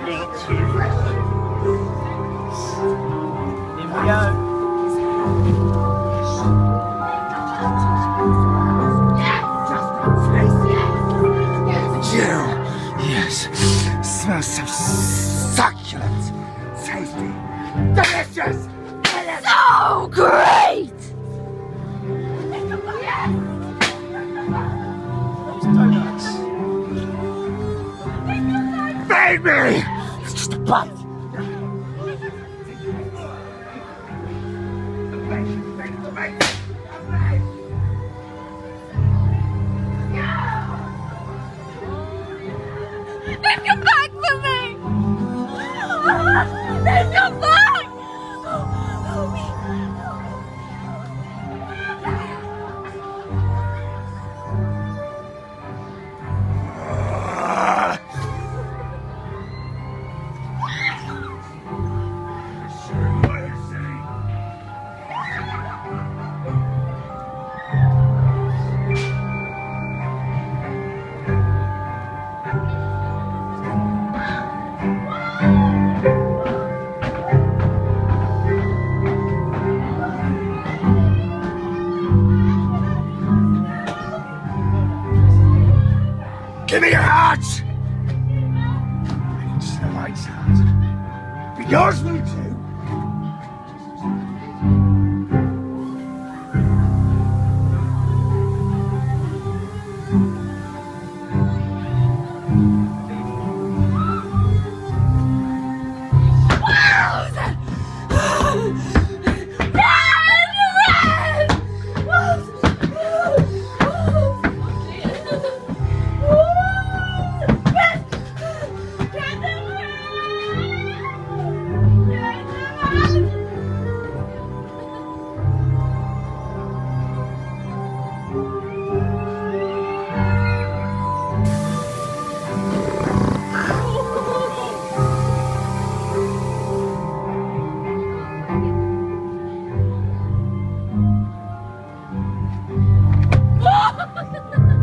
Yes, smells so succulent, tasty, delicious, so great! donuts. Feed me! It's just a bite. They've come back for me! They've come back! Help me! Give me your heart! I need to see the lights out. But yours will too. Ha ha ha!